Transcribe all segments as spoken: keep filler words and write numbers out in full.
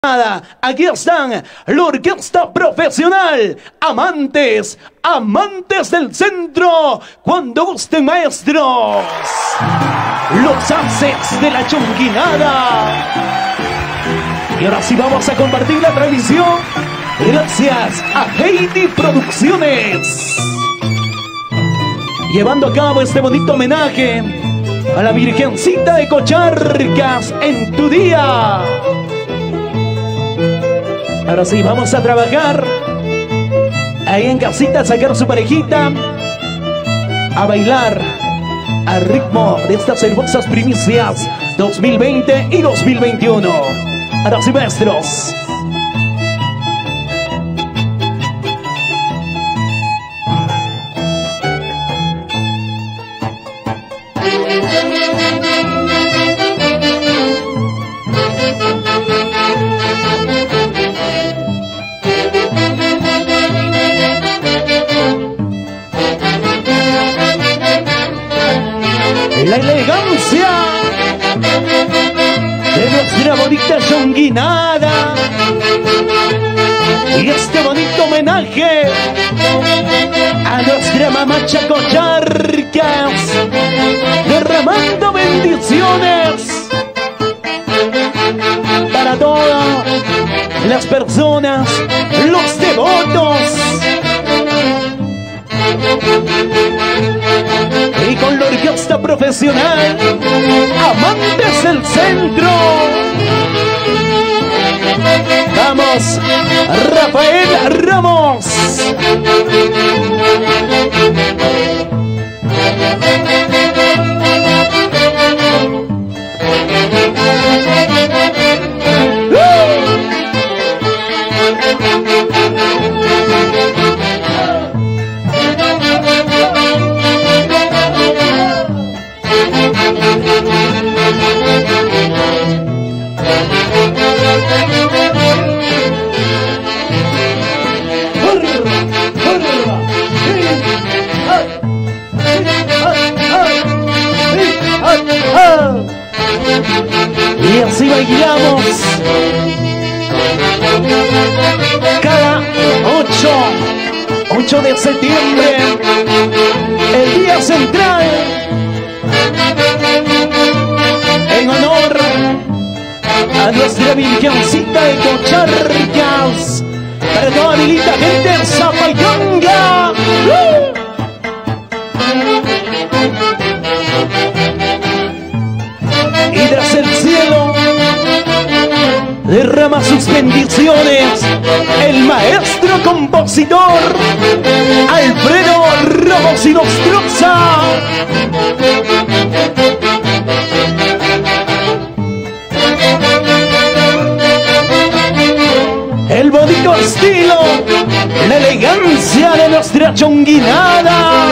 Aquí están la orquesta profesional, amantes, amantes del centro, cuando gusten maestros, los haces de la chonguinada. Y ahora sí vamos a compartir la transmisión, gracias a Heidi Producciones, llevando a cabo este bonito homenaje a la Virgencita de Cocharcas en tu día. Ahora sí, vamos a trabajar ahí en casita, a sacar su parejita, a bailar al ritmo de estas hermosas primicias dos mil veinte y dos mil veintiuno. Ahora sí, maestros. La elegancia de nuestra bonita chonguinada y este bonito homenaje a nuestra mamacha Cocharcas, derramando bendiciones para todas las personas, los devotos, y con la orquesta profesional, amantes del centro. Vamos, Rafael Ramos. Y así bailamos cada ocho de septiembre, el día central, en honor a nuestra Virgencita de Cocharcas, para toda mi linda gente de Zapayanga. ¡Uh! Y tras el cielo derrama sus bendiciones el maestro compositor Alfredo Ramos y Nostroza. El bonito estilo, la elegancia de nuestra chonguinada.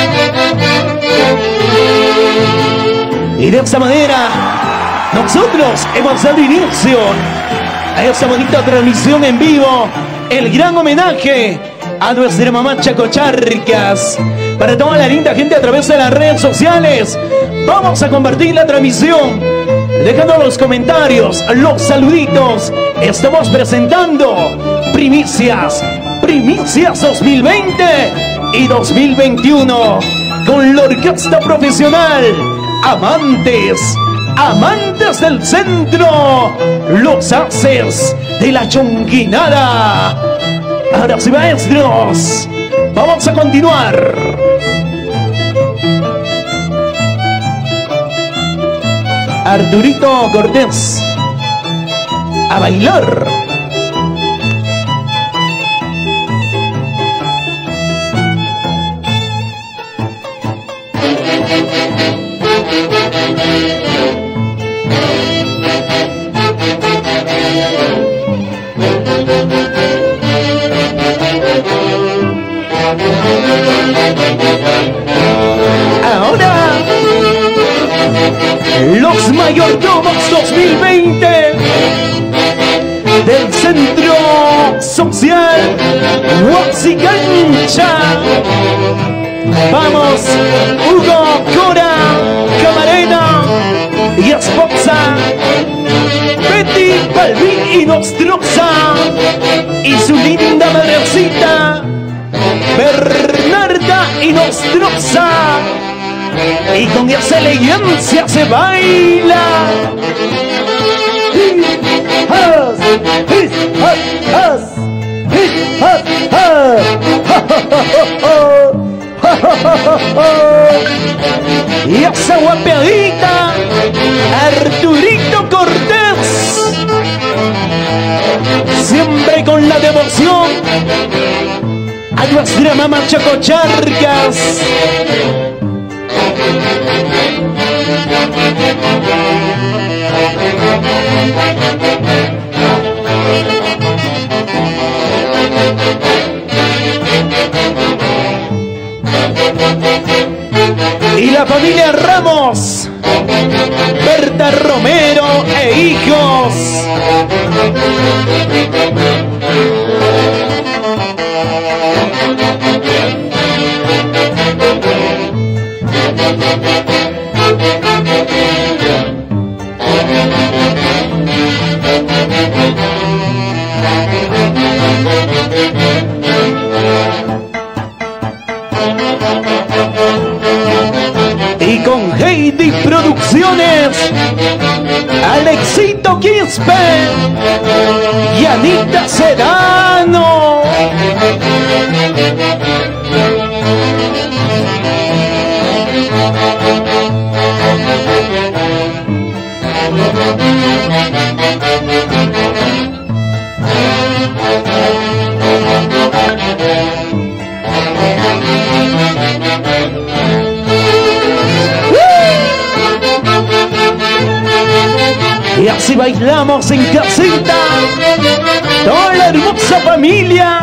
Y de esta manera nosotros hemos dado inicio a esta bonita transmisión en vivo, el gran homenaje a nuestra mamacha Cocharcas. Para toda la linda gente a través de las redes sociales, vamos a compartir la transmisión, dejando los comentarios, los saluditos. Estamos presentando primicias, primicias dos mil veinte y dos mil veintiuno con la orquesta profesional, amantes, amantes del centro, los haces de la chonguinada. Ahora sí, maestros, vamos a continuar. Arturito Cortés, a bailar. Ahora, los mayordomos dos mil veinte del Centro Social Huaxicancha. Vamos, Hugo Cora, Camarena y esposa Betty Heidi, Balvin y Nostroza y su linda madrecita Bernarda y Nostroza, y con esa elegancia se baila. Y esa guapeadita Arturito Cortés, siempre con la devoción a nuestra mamá Chacocharcas. Y la familia Ramos, Berta Romero e hijos. Y con Heidi Producciones, Alexito Quispe y Anita Sedano. Y así bailamos en casita, toda la hermosa familia.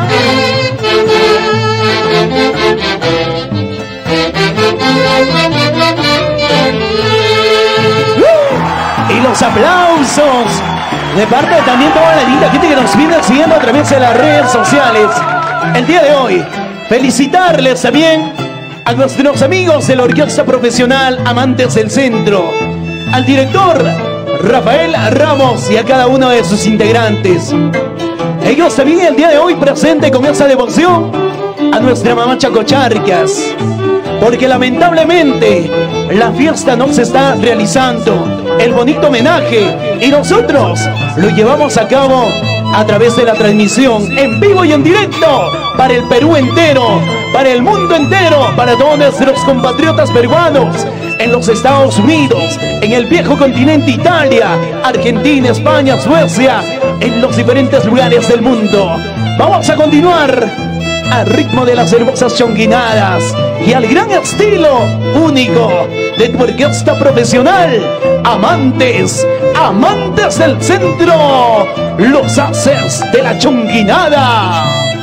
Y los aplausos de parte de también toda la linda gente que nos viene siguiendo a través de las redes sociales. El día de hoy, felicitarles también a nuestros amigos de la Orquesta Profesional Amantes del Centro, al director Rafael Ramos y a cada uno de sus integrantes. Ellos también el día de hoy presente con esa devoción a nuestra mamá Chacocharcas, porque lamentablemente la fiesta no se está realizando, el bonito homenaje, y nosotros lo llevamos a cabo a través de la transmisión en vivo y en directo para el Perú entero, para el mundo entero, para todos nuestros compatriotas peruanos en los Estados Unidos, en el viejo continente Italia, Argentina, España, Suecia, en los diferentes lugares del mundo. Vamos a continuar al ritmo de las hermosas chonguinadas y al gran estilo único de tu orquesta profesional. Amantes, amantes del centro, los haces de la chonguinada.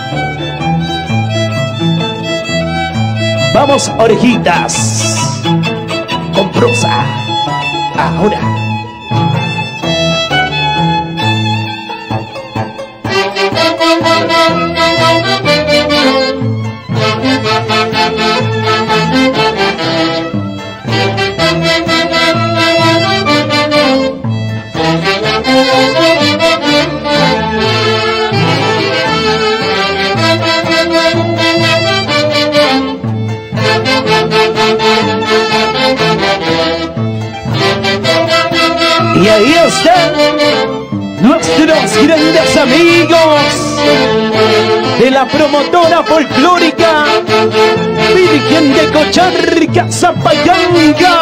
Vamos, orejitas, con prosa, ahora. Y ahí están nuestros grandes amigos de la promotora folclórica Virgen de Cocharca, Zapayanga.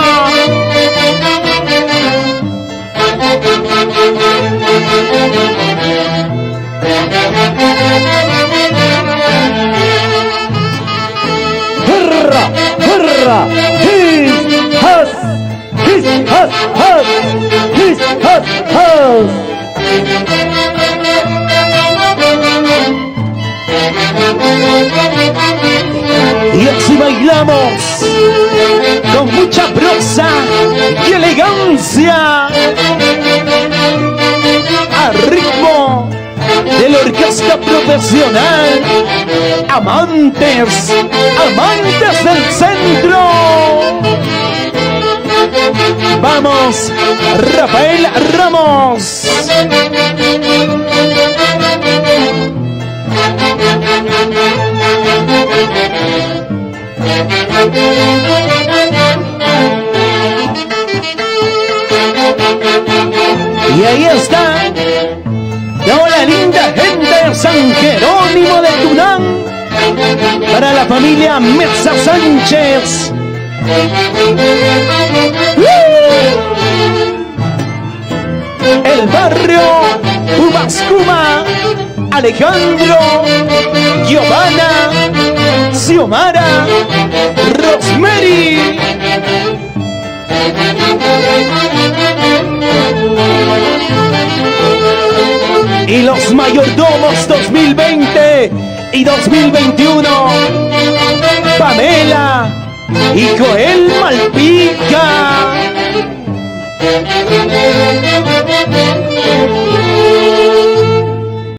¡Hurra! ¡Hurra! ¡His! ¡Has! ¡His! ¡Has! ¡Has! ¡His! ¡Has! ¡Has! Y así bailamos con mucha prosa y elegancia al ritmo de la orquesta profesional Amantes, amantes del centro. Vamos, Rafael Ramos. Y ahí está toda la linda gente de San Jerónimo de Tunán, para la familia Mesa Sánchez. El barrio Ubascuma, Alejandro, Giovanna, Xiomara, Rosemary. Y los mayordomos dos mil veinte y dos mil veintiuno, Pamela y Joel Malpica.